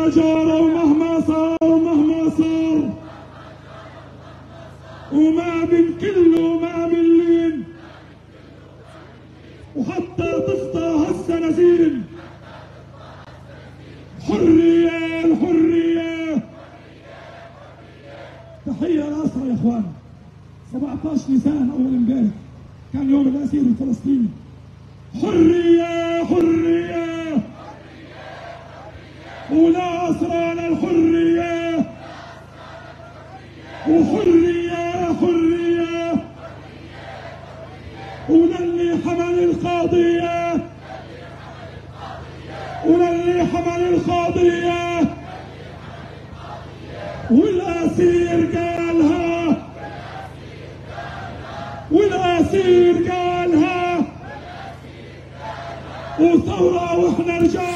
مهما جرى ومهما صار ومهما صار وما بنكل وما بنلين وحتى تفضى هالسنازير. حرية الحرية. تحية لأسرى يا اخوان. 17 نيسان اول امبارح كان يوم الاسير الفلسطيني. حرية حرية ولأسرانا الحرية وحرية حرية وللي حمل القضية وللي حمل القضية والأسير قالها والأسير قالها وثورة واحنا رجال.